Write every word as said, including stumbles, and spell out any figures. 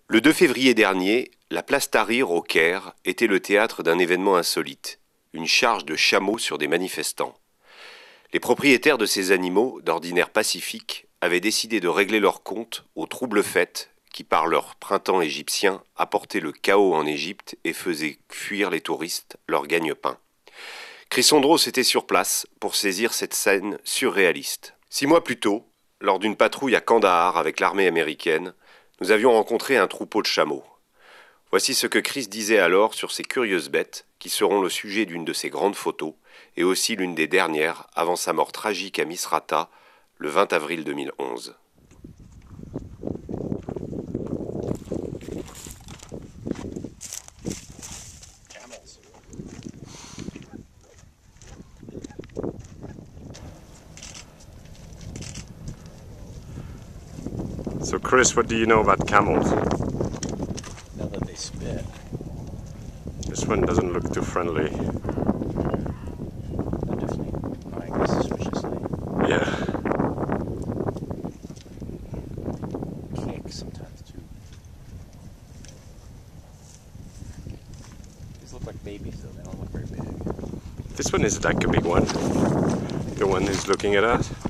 Le deux février dernier, la place Tahrir au Caire était le théâtre d'un événement insolite, une charge de chameaux sur des manifestants. Les propriétaires de ces animaux, d'ordinaire pacifiques, avaient décidé de régler leur compte aux troubles fêtes qui, par leur printemps égyptien, apportaient le chaos en Égypte et faisaient fuir les touristes, leur gagne-pain. Chrysondros était sur place pour saisir cette scène surréaliste. Six mois plus tôt, lors d'une patrouille à Kandahar avec l'armée américaine, nous avions rencontré un troupeau de chameaux. Voici ce que Chris disait alors sur ces curieuses bêtes qui seront le sujet d'une de ses grandes photos et aussi l'une des dernières avant sa mort tragique à Misrata le vingt avril deux mille onze. So Chris, what do you know about camels? Now that they spit. This one doesn't look too friendly. They're definitely eyeing suspiciously. Yeah. Kick sometimes too. These look like babies though, they don't look very big. This one is like a big one. The one who's looking at us.